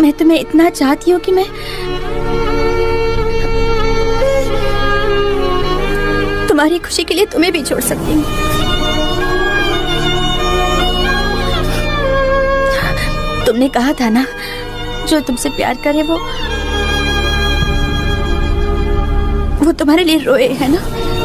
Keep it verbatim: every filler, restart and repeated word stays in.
मैं तुम्हें इतना चाहती हूँ कि मैं तुम्हारी खुशी के लिए तुम्हें भी छोड़ सकती हूँ। तुमने कहा था ना, जो तुमसे प्यार करे वो वो तुम्हारे लिए रोए, है ना?